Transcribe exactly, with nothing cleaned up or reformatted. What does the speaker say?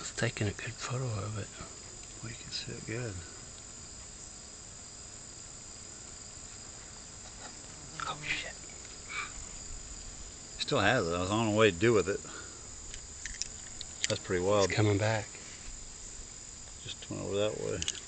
It's taking a good photo of it. We can see it good. Oh shit. Still has it. I was on the way to do with it. That's pretty wild. It's coming back. Just went over that way.